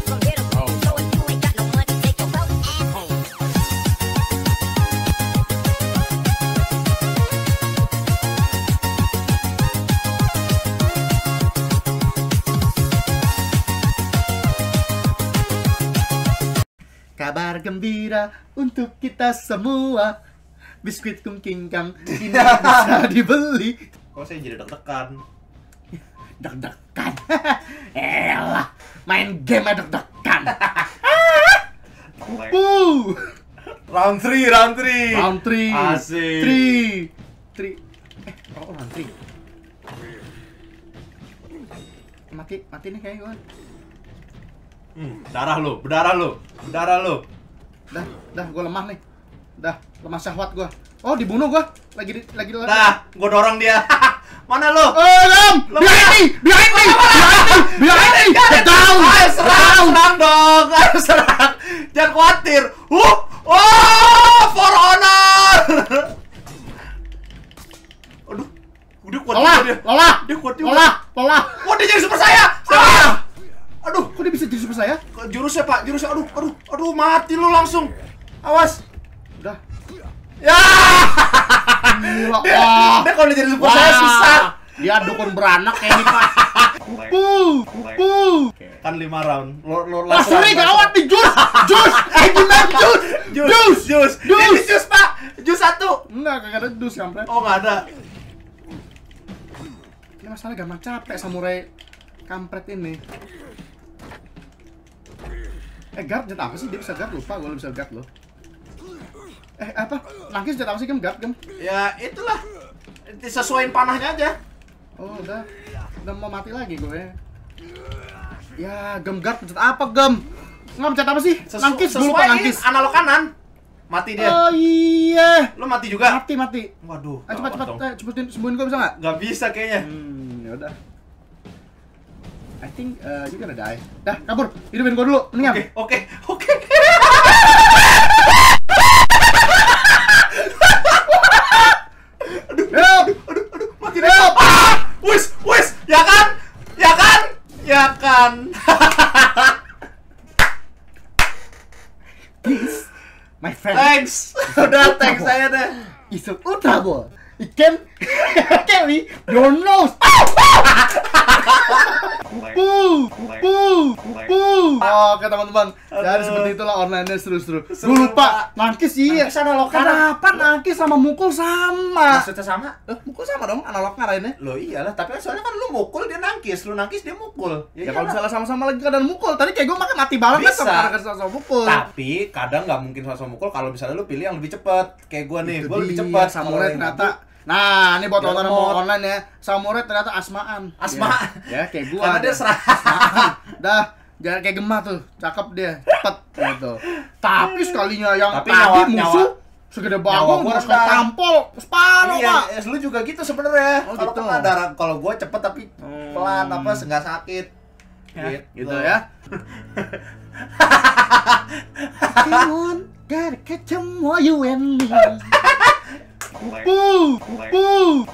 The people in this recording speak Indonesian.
Kabar gembira untuk kita semua. Biskuit kungkingkang ini bisa dibeli. Kok saya jadi deg-degan? Deg-degan. Elah, main game aja deg-degan. Round 3, round 3. Round 3. Asik. 3. Oh, round 3. Mati nih kayaknya gue. Darah lu, berdarah lu. Dah, gue lemah nih. Dah, lemah syahwat gue. Oh, dibunuh gue. Lagi. Dah, gue dorong dia. Mana lu? Behind me! Down! Serang dong. Serang. Jangan khawatir. For honor. Aduh, udah kuat juga dia. Dia kuat juga. Lelah. Wah, dia jadi super saya. Aduh, Kok dia bisa jadi super saya? jurusnya Pak, jurusnya. Aduh, mati lu langsung. Awas. Udah. Ya. Gila. Dia kalau jadi super saya susah. Dia dukun beranak kayak ini, Pak. Kan 5 round. Lo Oh, sorry, gawat nih, jus. Gimana jus? Ini jus, Pak. Jus 1. Enggak, kagak ada dus, kampret. Oh, nggak ada. Ini masalah gampang capek samurai kampret ini. Guard jat apa sih? Dia bisa guard, lupa gue bisa guard loh. Apa? Nangkis jat apa sih, Gem? Guard, Gem? Ya, itulah. Disesuaiin panahnya aja. Oh, udah mau mati lagi gue. Ya, Gem guard jat apa, Gem? Nggak pencet apa sih? Nangkis, gue lupa nangkis. Analog kanan. Mati dia. Oh iya. Lo mati juga? Mati. Waduh. Cepat sembuhin gue bisa nggak? Nggak bisa kayaknya. Ya udah. I think you gonna die. Dah, kabur. Hidupin gua dulu. Mendingan. Oke. Aduh, mati deh. Wis, ya kan. Peace, my friend. Thanks. Udah, thanks saya deh. It's an ultra ball. It can carry your nose. Oke teman-teman, jadi seperti itulah online-nya seru-seru. Gue lupa, nangkis iya. Nangkis analog kanan. Kenapa nangkis sama mukul sama? Maksudnya sama? Mukul sama dong, analog ngarahinnya. Loh iyalah, tapi soalnya kan lu mukul dia nangkis, lu nangkis dia mukul. Ya kalau misalnya sama-sama lagi keadaan mukul, tadi kayak gue makan mati banget kan sama mukul. Tapi kadang nggak mungkin sama-sama mukul kalau misalnya lu pilih yang lebih cepet. Kayak gue nih, gue lebih cepet. Samurai ternyata. Nah, ini buat teman-teman mau online ya. Samurai ternyata asmaan. Ya, kayak gua. Karena dia asmaan. Dah, jangan kayak Gemah tuh. Cakep dia, cepet gitu. Tapi sekalinya yang tadi musuh segede bagong gua harus tampol separuh, Pak. Iya, lu juga gitu sebenarnya. Kalau gitu. kena darah, kalau gua cepet tapi pelan apa nggak sakit. Gitu ya. Come on, gotta catch 'em while you and me.